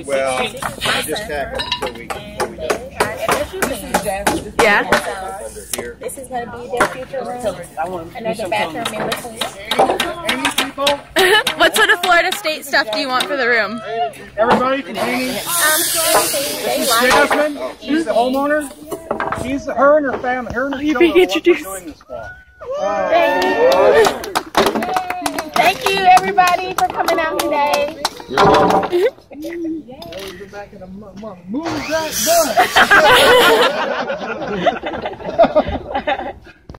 Well, I just tacked it until we Yeah. This is going to be their future room. Another bathroom in between. What sort of Florida State stuff do you want for the room? Everybody from Haney. They like Jasmine, she's the homeowner. She's her and her family. Her and her children are what we're doing this fall. Thank you, everybody, for coming out today. Move that butt.